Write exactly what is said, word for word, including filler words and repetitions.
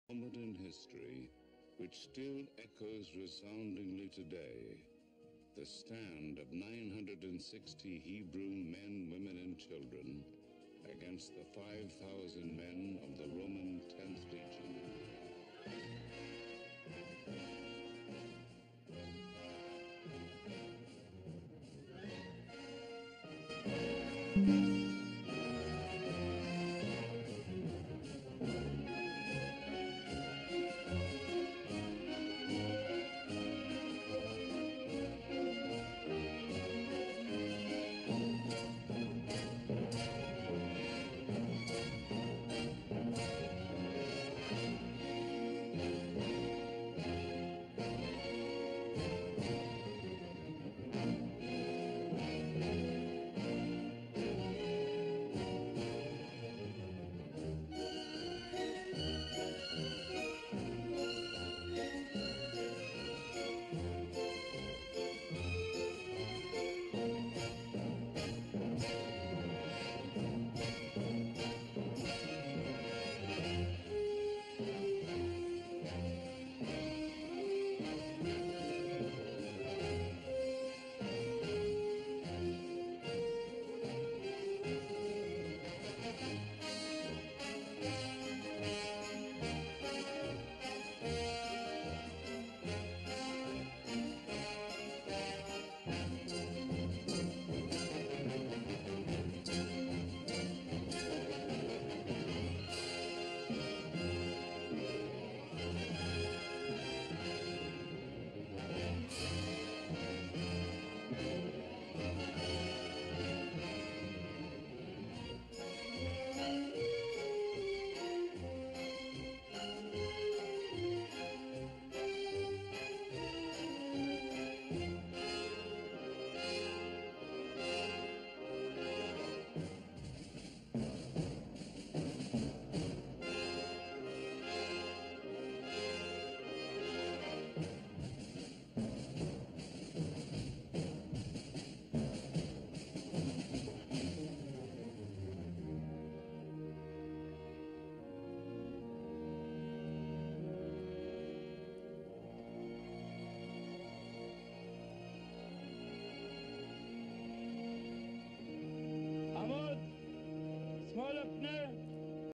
moment in history which still echoes resoundingly today, the stand of nine hundred sixty Hebrew men, women, and children against the five thousand men of the Roman ten